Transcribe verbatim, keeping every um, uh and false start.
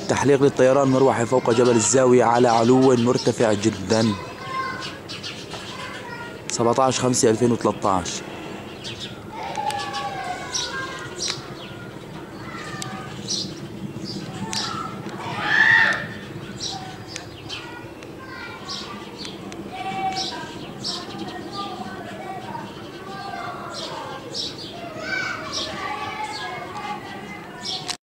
تحليق للطيران مروحي فوق جبل الزاوية على علو مرتفع جدا. سبعة عشر خمسة ألفين وثلاثة عشر.